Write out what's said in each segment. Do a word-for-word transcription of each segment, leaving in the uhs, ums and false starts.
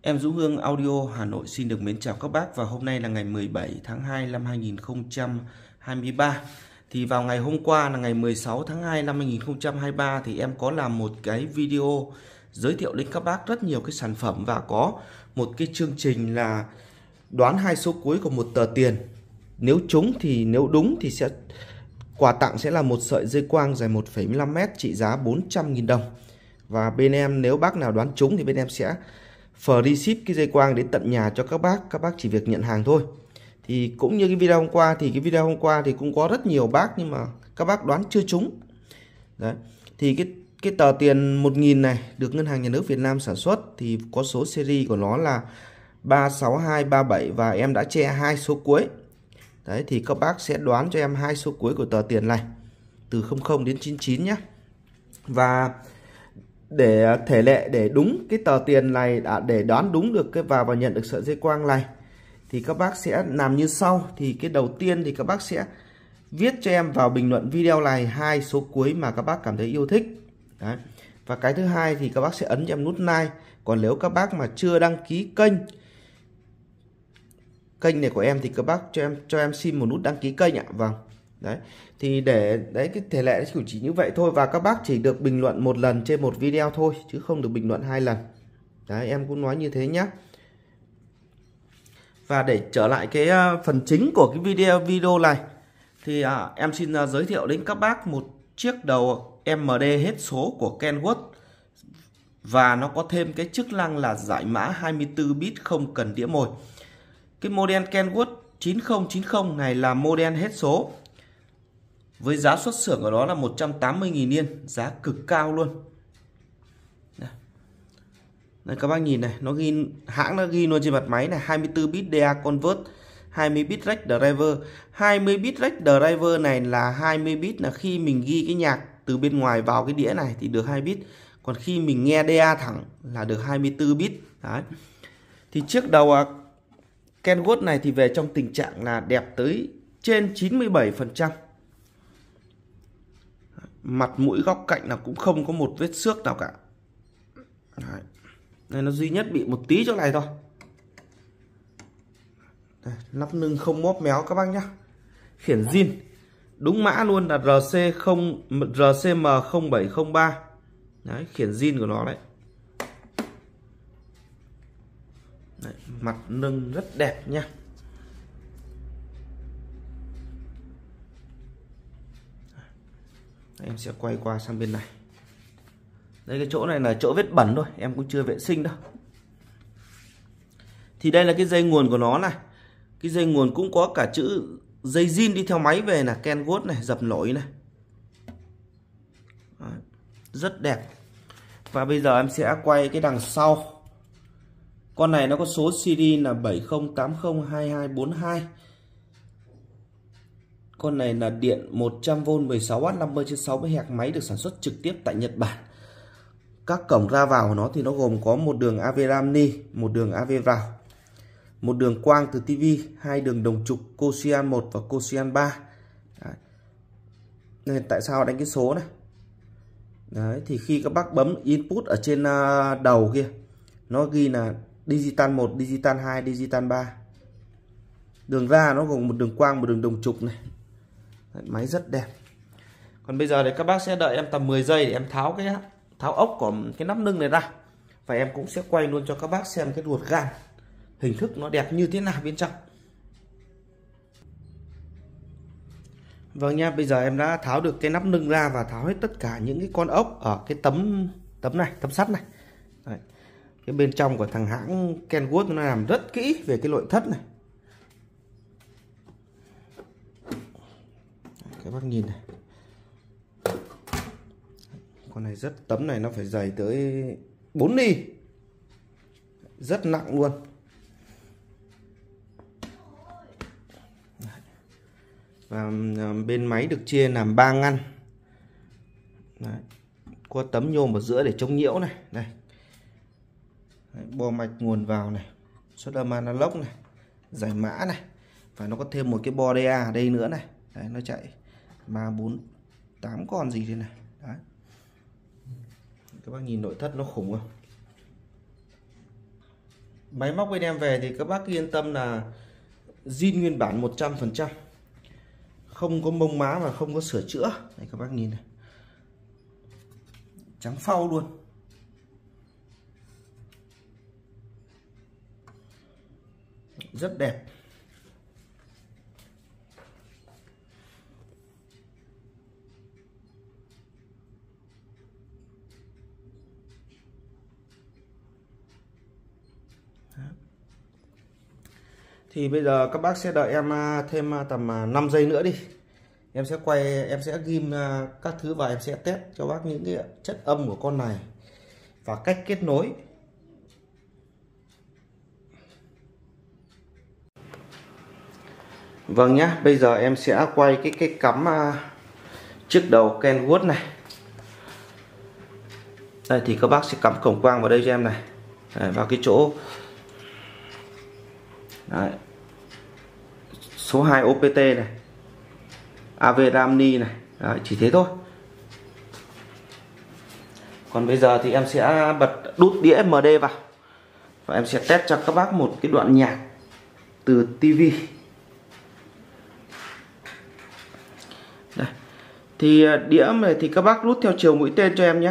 Em Dũng Hương Audio Hà Nội xin được mến chào các bác, và hôm nay là ngày mười bảy tháng hai năm hai nghìn không trăm hai mươi ba. Thì vào ngày hôm qua là ngày mười sáu tháng hai năm hai nghìn không trăm hai mươi ba thì em có làm một cái video giới thiệu đến các bác rất nhiều cái sản phẩm, và có một cái chương trình là đoán hai số cuối của một tờ tiền. Nếu trúng thì nếu đúng thì sẽ quà tặng sẽ là một sợi dây quang dài một phẩy mười lăm mét trị giá bốn trăm nghìn đồng. Và bên em nếu bác nào đoán trúng thì bên em sẽ free ship cái dây quang đến tận nhà cho các bác. Các bác chỉ việc nhận hàng thôi. Thì cũng như cái video hôm qua thì cái video hôm qua thì cũng có rất nhiều bác nhưng mà các bác đoán chưa trúng. Đấy. Thì cái cái tờ tiền một nghìn này được Ngân hàng Nhà nước Việt Nam sản xuất, thì có số series của nó là ba sáu hai ba bảy và em đã che hai số cuối. Đấy, thì các bác sẽ đoán cho em hai số cuối của tờ tiền này từ không không đến chín chín nhé. Và để thể lệ để đúng cái tờ tiền này, để đoán đúng được cái và và nhận được sợi dây quang này, thì các bác sẽ làm như sau. Thì cái đầu tiên thì các bác sẽ viết cho em vào bình luận video này hai số cuối mà các bác cảm thấy yêu thích. Đấy. Và cái thứ hai thì các bác sẽ ấn cho em nút like. Còn nếu các bác mà chưa đăng ký kênh kênh này của em thì các bác cho em cho em xin một nút đăng ký kênh ạ. Vâng. Đấy. Thì để đấy cái thể lệ chỉ chỉ như vậy thôi, và các bác chỉ được bình luận một lần trên một video thôi chứ không được bình luận hai lần. Đấy, em cũng nói như thế nhé. Và để trở lại cái phần chính của cái video video này thì à, em xin uh, giới thiệu đến các bác một chiếc đầu em đê hết số của Kenwood, và nó có thêm cái chức năng là giải mã hai mươi tư bit không cần đĩa mồi. Cái model Kenwood chín không chín không này là model hết số, với giá xuất xưởng của nó là một trăm tám mươi nghìn yên, giá cực cao luôn. Đây các bác nhìn này, nó ghi hãng nó ghi luôn trên mặt máy này, hai mươi tư bit đê a convert, hai mươi bit rec driver. hai mươi bit rec driver này là hai mươi bit là khi mình ghi cái nhạc từ bên ngoài vào cái đĩa này thì được hai bit. Còn khi mình nghe đê a thẳng là được hai mươi tư bit. Đấy. Thì chiếc đầu Kenwood này thì về trong tình trạng là đẹp tới trên chín mươi bảy phần trăm. Mặt mũi góc cạnh là cũng không có một vết xước nào cả. Đấy. Đây, nó duy nhất bị một tí chỗ này thôi. Đây, nắp nưng không móp méo các bác nhá. Khiển zin đúng mã luôn là rờ xê không rờ xê em không bảy không ba. Đấy, khiển zin của nó đấy. Đấy, mặt nưng rất đẹp nhá. Đấy, em sẽ quay qua sang bên này. Đây, cái chỗ này là chỗ vết bẩn thôi, em cũng chưa vệ sinh đâu. Thì đây là cái dây nguồn của nó này. Cái dây nguồn cũng có cả chữ dây zin đi theo máy về là Kenwood này, dập nổi này. Đấy, rất đẹp. Và bây giờ em sẽ quay cái đằng sau. Con này nó có số series là bảy không tám không hai hai bốn hai. Con này là điện một trăm vôn mười sáu oát năm mươi trên sáu mươi héc, máy được sản xuất trực tiếp tại Nhật Bản. Các cổng ra vào của nó thì nó gồm có một đường a vê RAM ni, một đường a vê vào, một đường quang từ tivi, hai đường đồng trục Cosian một và Cosian ba. Đấy. Nên tại sao đánh cái số này? Đấy, thì khi các bác bấm input ở trên đầu kia, nó ghi là digital một, digital hai, digital ba. Đường ra nó gồm một đường quang, một đường đồng trục này. Đấy, máy rất đẹp. Còn bây giờ thì các bác sẽ đợi em tầm mười giây để em tháo cái tháo ốc của cái nắp nưng này ra, và em cũng sẽ quay luôn cho các bác xem cái ruột gan hình thức nó đẹp như thế nào bên trong. Vâng nha, bây giờ em đã tháo được cái nắp nưng ra và tháo hết tất cả những cái con ốc ở cái tấm tấm này, tấm sắt này. Đấy. Cái bên trong của thằng hãng Kenwood nó làm rất kỹ về cái nội thất này. Các bác nhìn này. Con này rất tấm này nó phải dày tới bốn ni. Rất nặng luôn. Và bên máy được chia làm ba ngăn. Đấy. Có tấm nhôm ở giữa để chống nhiễu này. Đây. Đấy, bo mạch nguồn vào này, xuất âm analog này, giải mã này. Và nó có thêm một cái bo đê a ở đây nữa này. Đấy, nó chạy ba bốn tám con gì thế này. Đấy. Các bác nhìn nội thất nó khủng không? Máy móc bên em về thì các bác yên tâm là zin nguyên bản một trăm phần trăm, không có mông má và không có sửa chữa. Đây các bác nhìn này, trắng phau luôn. Rất đẹp. Thì bây giờ các bác sẽ đợi em thêm tầm năm giây nữa đi. Em sẽ quay, em sẽ ghim các thứ và em sẽ test cho bác những cái chất âm của con này và cách kết nối. Vâng nhá, bây giờ em sẽ quay cái cái cắm trước đầu Kenwood này. Đây thì các bác sẽ cắm cổng quang vào đây cho em này. Đấy, vào cái chỗ đấy, số hai ô pê tê này, a vê Ramni này. Đấy, chỉ thế thôi. Còn bây giờ thì em sẽ bật đút đĩa em đê vào và em sẽ test cho các bác một cái đoạn nhạc từ tivi. Đây. Thì đĩa này thì các bác rút theo chiều mũi tên cho em nhé.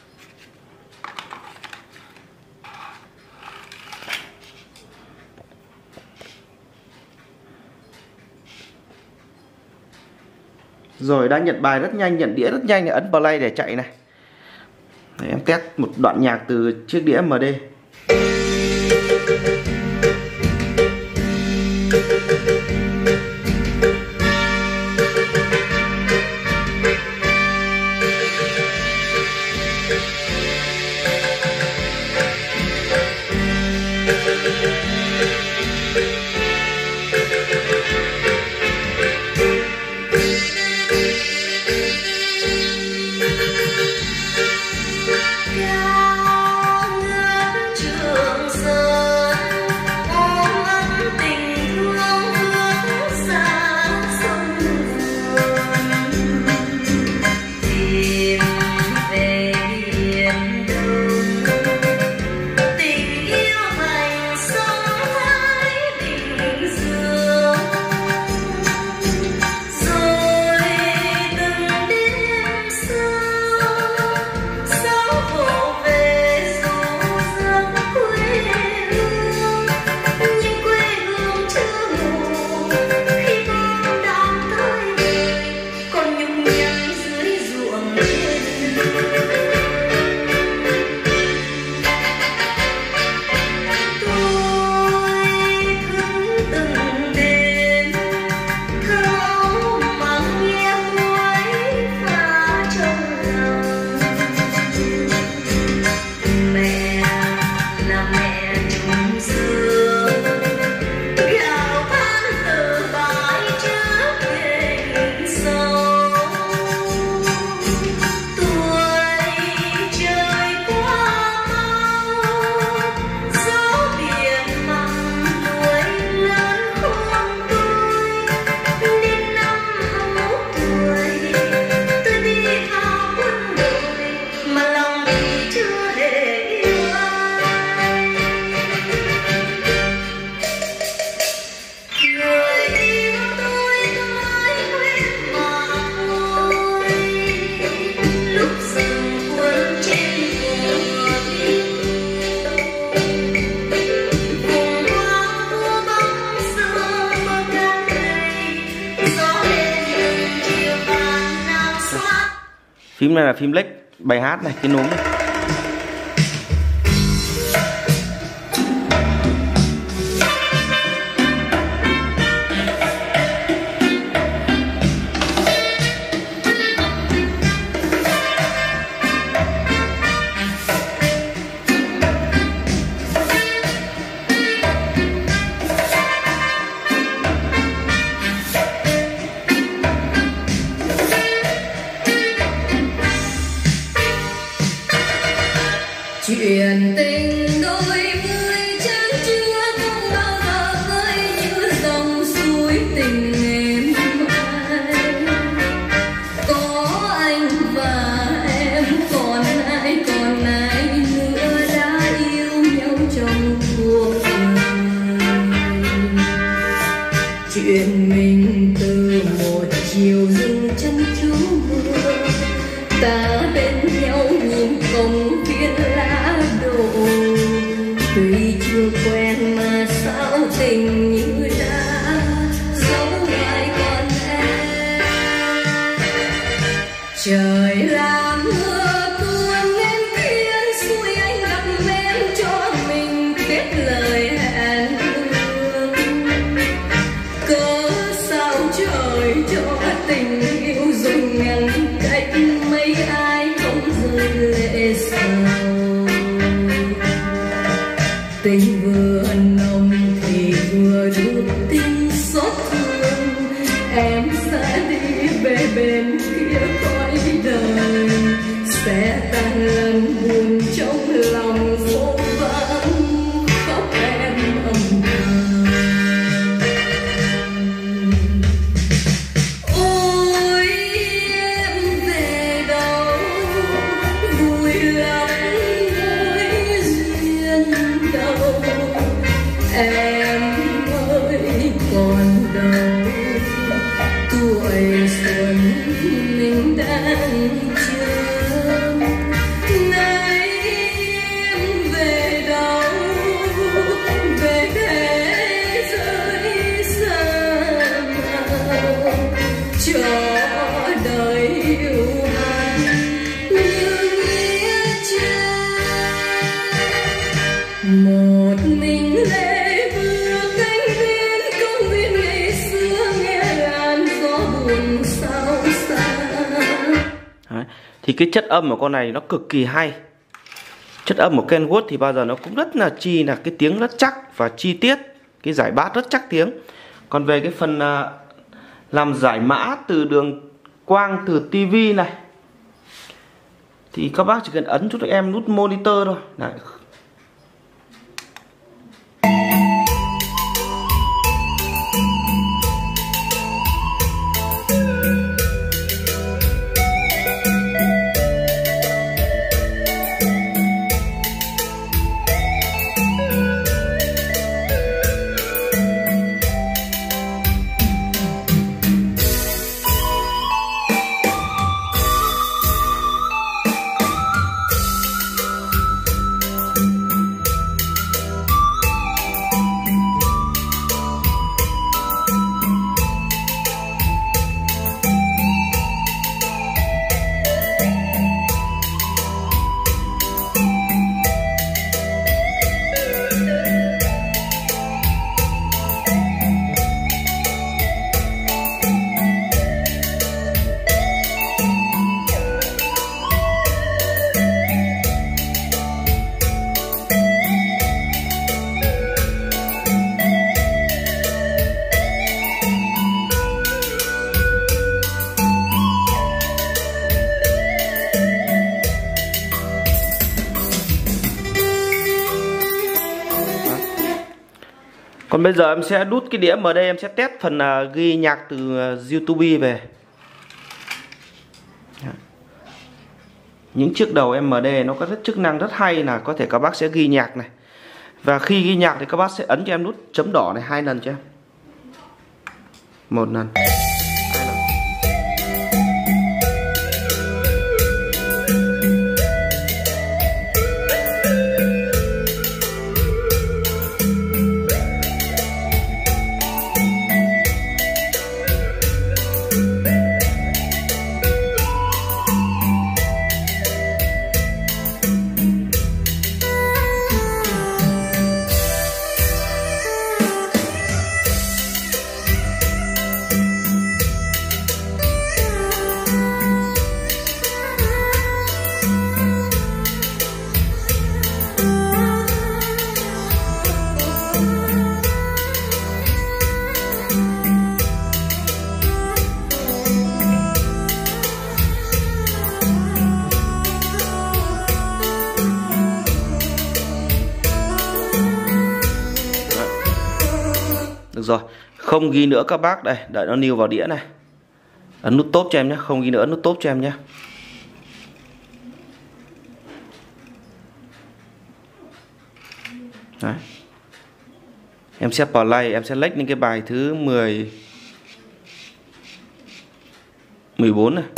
Rồi đã nhận bài rất nhanh, nhận đĩa rất nhanh, ấn play để chạy này. Đấy, em test một đoạn nhạc từ chiếc đĩa em đê. Phím này là phím lệch bài hát này, cái núm này. Chuyện tình đôi mươi chân chưa không bao giờ rơi như dòng suối tình êm ái. Có anh và em, còn ai còn ai nữa đã yêu nhau trong cuộc tình như đã giấu ngoài con em. Trời làm mưa tuôn nên tiếng suối anh gặp em cho mình kết lời hẹn hương. Cớ sao trời cho tình yêu dùng ngăn cách mấy ai không rơi lệ sầu. Tình vừa nồng thì vừa đượm tình xót thương, em sẽ đi về bên kia cõi đời, sẽ tan lần buồn trong lòng vô vắng khóc em âm thầm. Ôi em về đâu vui lắm mối duyên đâu, em ơi còn đâu tuổi xuân mình đang chờ. Nay em về đâu về thế giới xa nào, cho đời yêu anh như nghĩa trang. Một mình lệ vừa cánh bên công viên ngày xưa nghe làn gió buồn sao xa. Đấy. Thì cái chất âm của con này nó cực kỳ hay. Chất âm của Kenwood thì bao giờ nó cũng rất là chi là cái tiếng rất chắc và chi tiết, cái giải bát rất chắc tiếng. Còn về cái phần uh, làm giải mã từ đường quang từ tivi này thì các bác chỉ cần ấn giúp em nút monitor thôi. Đấy. Còn bây giờ em sẽ đút cái đĩa vào đây, em sẽ test phần uh, ghi nhạc từ uh, YouTube về. Những chiếc đầu em đê nó có rất chức năng rất hay là có thể các bác sẽ ghi nhạc này. Và khi ghi nhạc thì các bác sẽ ấn cho em nút chấm đỏ này hai lần cho em. Một lần. Hai lần. Được rồi, không ghi nữa các bác. Đây, đợi nó níu vào đĩa này. Ấn nút top cho em nhé, không ghi nữa, ấn nút top cho em nhé. Đấy. Em sẽ play, em sẽ lách lên cái bài thứ mười mười bốn này.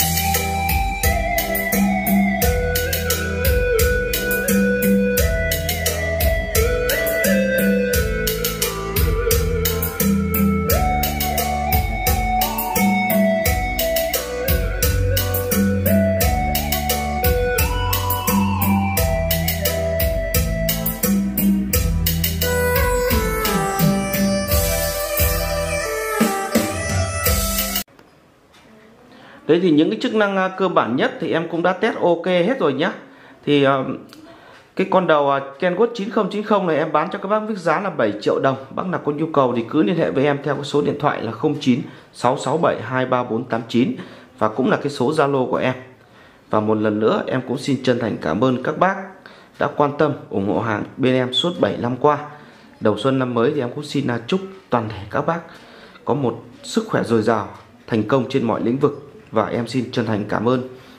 Thế thì những cái chức năng uh, cơ bản nhất thì em cũng đã test ok hết rồi nhá. Thì uh, cái con đầu uh, Kenwood chín không chín không này em bán cho các bác với giá là bảy triệu đồng. Bác nào có nhu cầu thì cứ liên hệ với em theo cái số điện thoại là không chín sáu sáu bảy hai ba bốn tám chín, và cũng là cái số Zalo của em. Và một lần nữa em cũng xin chân thành cảm ơn các bác đã quan tâm ủng hộ hàng bên em suốt bảy năm qua. Đầu xuân năm mới thì em cũng xin chúc toàn thể các bác có một sức khỏe dồi dào, thành công trên mọi lĩnh vực, và em xin chân thành cảm ơn.